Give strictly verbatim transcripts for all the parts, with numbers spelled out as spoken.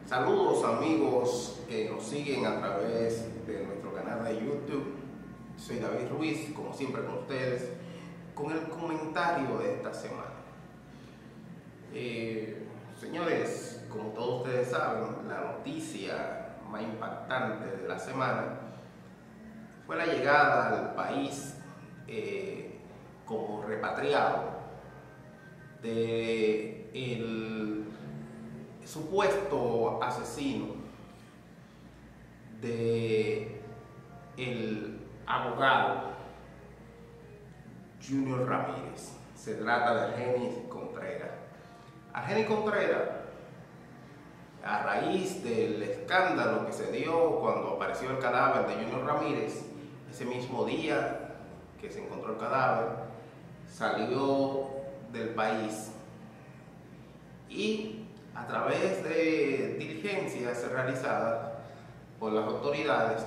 Saludos amigos que nos siguen a través de nuestro canal de YouTube. Soy David Ruiz, como siempre con ustedes, con el comentario de esta semana. Eh, señores, como todos ustedes saben, la noticia más impactante de la semana fue la llegada al país eh, como repatriado de el supuesto asesino de el abogado Junior Ramírez. Se trata de Argenis Contreras. Argenis Contreras, a raíz del escándalo que se dio cuando apareció el cadáver de Junior Ramírez, ese mismo día que se encontró el cadáver, salió del país y a través de diligencias realizadas por las autoridades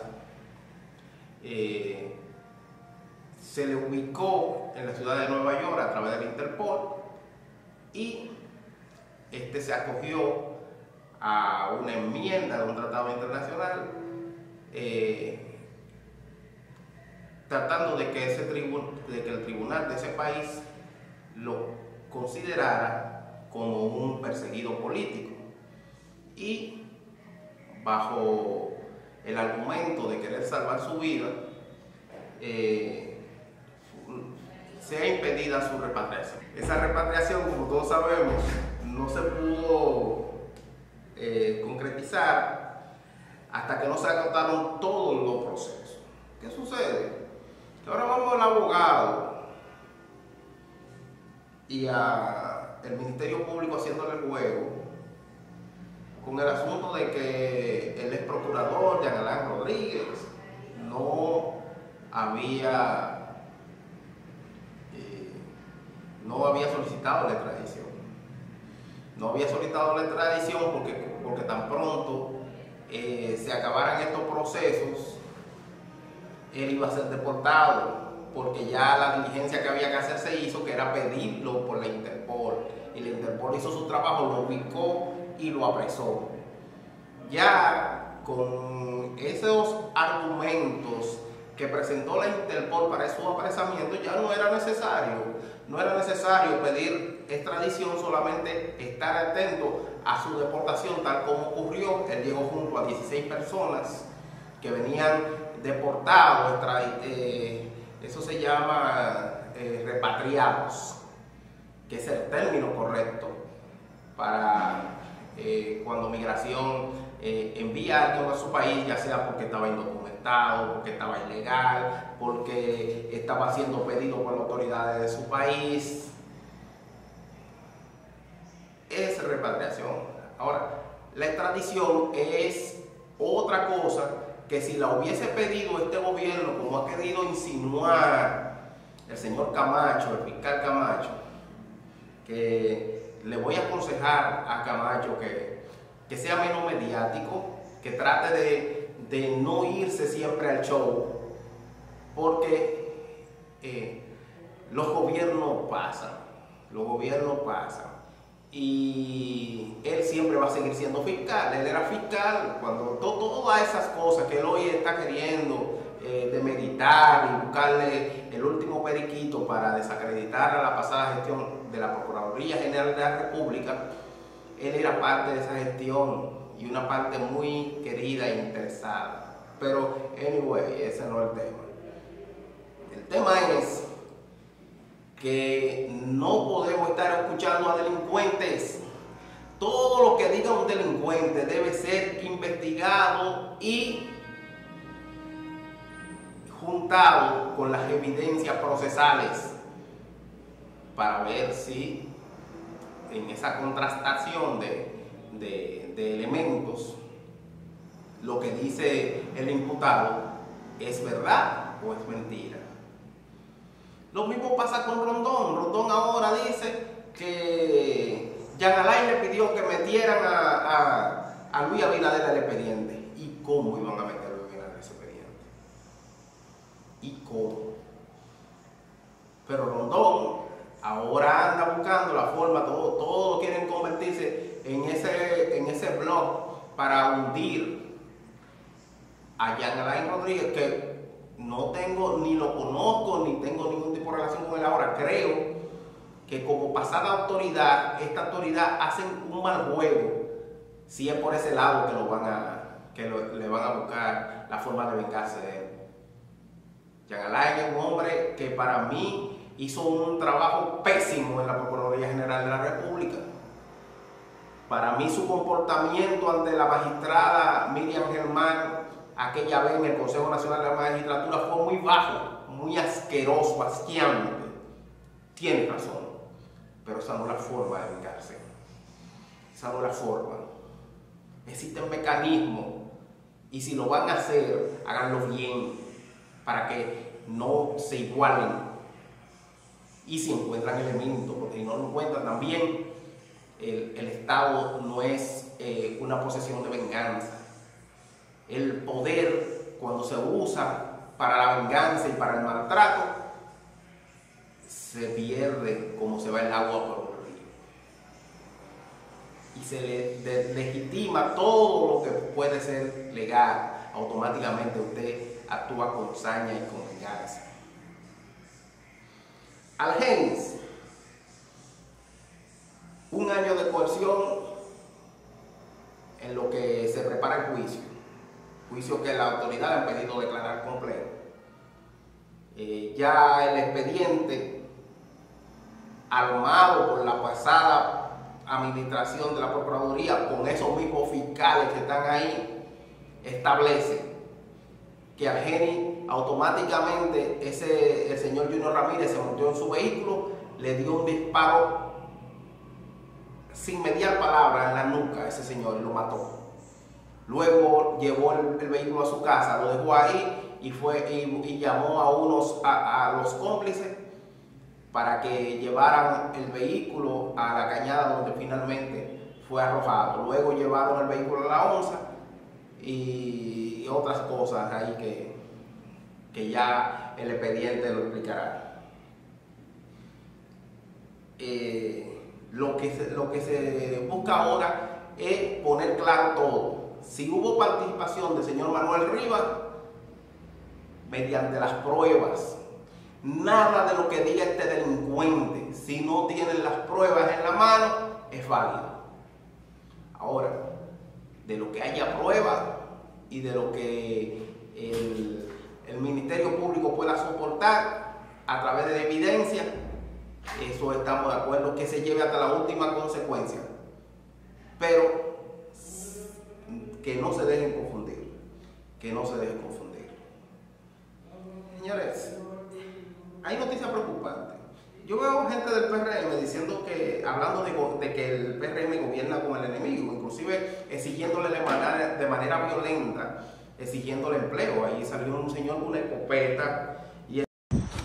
eh, se le ubicó en la ciudad de Nueva York a través del Interpol y este se acogió a una enmienda de un tratado internacional eh, tratando de que, ese tribu de que el tribunal de ese país lo considerara como un perseguido político, y bajo el argumento de querer salvar su vida eh, sea impedida su repatriación. Esa repatriación, como todos sabemos, no se pudo eh, concretizar hasta que no se agotaron todos los procesos. ¿Qué sucede? Que ahora vamos al abogado y al Ministerio Público haciéndole el juego con el asunto de que el ex procurador Jean Alain Rodríguez no había eh, no había solicitado la extradición. No había solicitado la extradición porque, porque tan pronto eh, se acabaran estos procesos, él iba a ser deportado, porque ya la diligencia que había que hacer se hizo, que era pedirlo por la Interpol, y la Interpol hizo su trabajo, lo ubicó y lo apresó. Ya con esos argumentos que presentó la Interpol para su apresamiento, ya no era necesario, no era necesario pedir extradición, solamente estar atento a su deportación, tal como ocurrió. Él llegó junto a dieciséis personas que venían deportados, eh, eso se llama eh, repatriados, que es el término correcto para eh, cuando migración eh, envía a alguien a su país, ya sea porque estaba indocumentado, porque estaba ilegal, porque estaba siendo pedido por las autoridades de su país. Es repatriación. Ahora, la extradición es otra cosa que si la hubiese pedido este gobierno, como ha querido insinuar el señor Camacho, el fiscal Camacho, que le voy a aconsejar a Camacho que, que sea menos mediático, que trate de, de no irse siempre al show, porque eh, los gobiernos pasan, los gobiernos pasan. Y él siempre va a seguir siendo fiscal. Él era fiscal cuando to, todas esas cosas que él hoy está queriendo eh, demeritar y buscarle el último periquito para desacreditar a la pasada gestión de la Procuraduría General de la República, él era parte de esa gestión y una parte muy querida e interesada. Pero, anyway, ese no es el tema. El tema es que no podemos estar escuchando a delincuentes. Todo lo que diga un delincuente debe ser investigado y juntado con las evidencias procesales para ver si en esa contrastación de, de, de elementos lo que dice el imputado es verdad o es mentira. Lo mismo pasa con Rondón. Rondón ahora dice que Jean Alain le pidió que metieran a, a, a Luis Abinader al expediente. ¿Y cómo iban a meter a Luis Abinader al expediente? ¿Y cómo? Pero Rondón ahora anda buscando la forma, todos todo quieren convertirse en ese, en ese blog para hundir a Jean Alain Rodríguez, que no tengo, ni lo conozco, ni tengo ningún tipo de relación con él ahora. Creo que como pasada autoridad, esta autoridad hacen un mal juego si es por ese lado que, lo van a, que lo, le van a buscar la forma de vengarse de él. Jean Alain es un hombre que para mí hizo un trabajo pésimo en la Procuraduría General de la República. Para mí su comportamiento ante la magistrada Miriam Germán aquella vez en el Consejo Nacional de la Magistratura fue muy bajo, muy asqueroso, asqueante. Tiene razón, pero esa no es la forma de vengarse. Esa no es la forma. Existen mecanismos y si lo van a hacer, háganlo bien para que no se igualen. Y si encuentran elementos, porque si no lo encuentran también, el, el Estado no es eh, una posesión de venganza. El poder, cuando se usa para la venganza y para el maltrato, se pierde como se va el agua por un río. Y se le de, legitima todo lo que puede ser legal. Automáticamente usted actúa con saña y con venganza. Algenis, un año de coerción en lo que se prepara el juicio. Juicio que la autoridad le han pedido declarar completo. Eh, ya el expediente armado por la pasada administración de la Procuraduría con esos mismos fiscales que están ahí establece que Algenis automáticamente ese, el señor Junior Ramírez se montó en su vehículo, le dio un disparo sin mediar palabra en la nuca a ese señor y lo mató. Luego llevó el, el vehículo a su casa, lo dejó ahí y, fue, y, y llamó a, unos, a, a los cómplices para que llevaran el vehículo a la cañada donde finalmente fue arrojado. Luego llevaron el vehículo a la onza y, y otras cosas ahí que, que ya el expediente lo explicará. Eh, lo, que se, lo que se busca ahora es poner claro todo. Si hubo participación del señor Manuel Rivas, mediante las pruebas, nada de lo que diga este delincuente, si no tienen las pruebas en la mano, es válido. Ahora, de lo que haya pruebas y de lo que el, el Ministerio Público pueda soportar a través de evidencia, eso estamos de acuerdo que se lleve hasta la última consecuencia. Pero que no se dejen confundir, que no se dejen confundir. Señores, hay noticias preocupantes. Yo veo gente del P R M diciendo que, hablando de, de que el P R M gobierna con el enemigo, inclusive exigiéndole de manera, de manera violenta, exigiéndole empleo. Ahí salió un señor con una escopeta. Y el...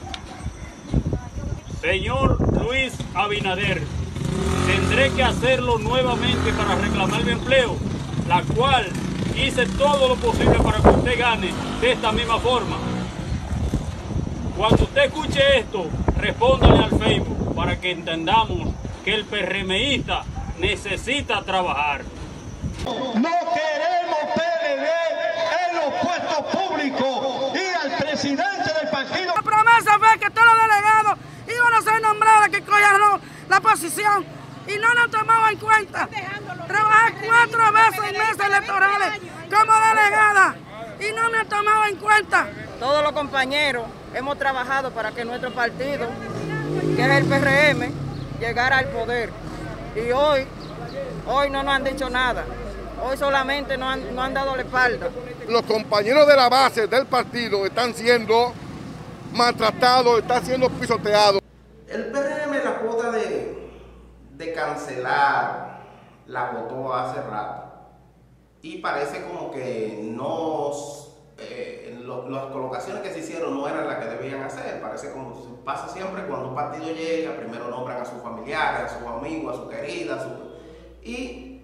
Señor Luis Abinader, tendré que hacerlo nuevamente para reclamar mi empleo, la cual hice todo lo posible para que usted gane de esta misma forma. Cuando usted escuche esto, respóndale al Facebook para que entendamos que el PRMista necesita trabajar. No queremos P L D en los puestos públicos y al presidente del partido. La promesa fue que todos los delegados iban a ser nombrados, que cogieron la posición y no nos tomamos en cuenta. Trabajé cuatro veces en meses electorales como delegada y no me han tomado en cuenta. Todos los compañeros hemos trabajado para que nuestro partido, que es el P R M, llegara al poder. Y hoy, hoy no nos han dicho nada. Hoy solamente nos han, nos han dado la espalda. Los compañeros de la base del partido están siendo maltratados, están siendo pisoteados. El P R M la cuota de, de cancelar la votó hace rato. Y parece como que no, eh, lo, las colocaciones que se hicieron no eran las que debían hacer. Parece como pasa siempre cuando un partido llega, primero nombran a sus familiares, a sus amigos, a sus queridas. A su... Y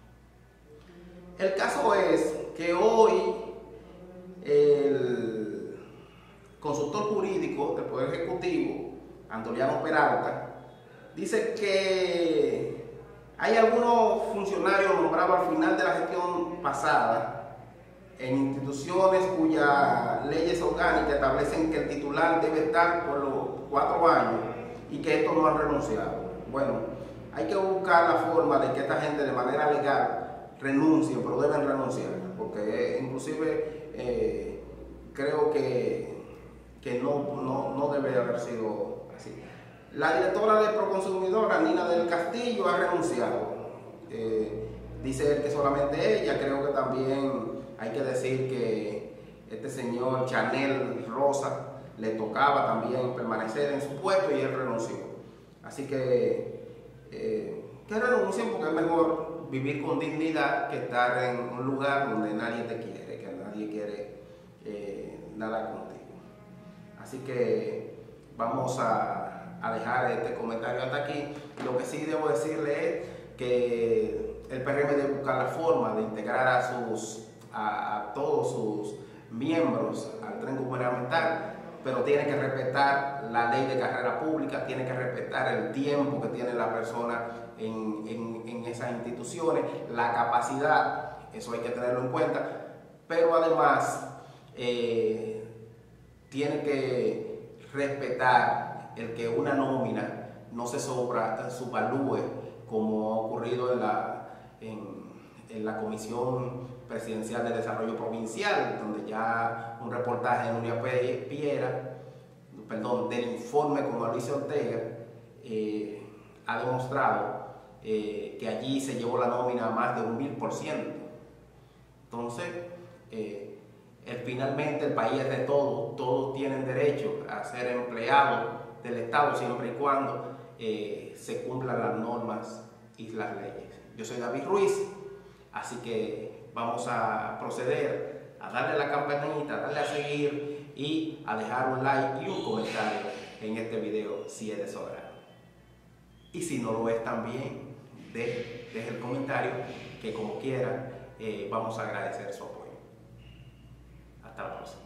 el caso es que hoy el consultor jurídico del Poder Ejecutivo, Antoliano Peralta, dice que Hay algunos funcionarios nombrados al final de la gestión pasada en instituciones cuyas leyes orgánicas establecen que el titular debe estar por los cuatro años y que estos no han renunciado. Bueno, hay que buscar la forma de que esta gente de manera legal renuncie, pero deben renunciar, porque inclusive eh, creo que, que no, no, no debe haber sido así. La directora de Proconsumidora, Nina del Castillo, ha renunciado. Eh, dice él que solamente ella. Creo que también hay que decir que este señor Chanel Rosa le tocaba también permanecer en su puesto y él renunció. Así que eh, que renuncien, porque es mejor vivir con dignidad que estar en un lugar donde nadie te quiere, que nadie quiere eh, nada contigo. Así que vamos a a dejar este comentario hasta aquí. Lo que sí debo decirle es que el P R M debe buscar la forma de integrar a, sus, a, a todos sus miembros al tren gubernamental, pero tiene que respetar la ley de carrera pública, tiene que respetar el tiempo que tiene la persona en, en, en esas instituciones, la capacidad, eso hay que tenerlo en cuenta, pero además eh, tiene que respetar el que una nómina no se sobra, subvalúe, como ha ocurrido en la, en, en la Comisión Presidencial de Desarrollo Provincial, donde ya un reportaje de Nuria Piera, perdón, del informe con Mauricio Ortega, eh, ha demostrado eh, que allí se llevó la nómina a más de un mil por ciento. Entonces, eh, el, finalmente el país es de todos, todos tienen derecho a ser empleados del Estado siempre y cuando eh, se cumplan las normas y las leyes. Yo soy David Ruiz, así que vamos a proceder a darle a la campanita, a darle a seguir y a dejar un like y un comentario en este video si es de su agrado. Y si no lo es también, deje, deje el comentario, que como quiera eh, vamos a agradecer su apoyo. Hasta la próxima.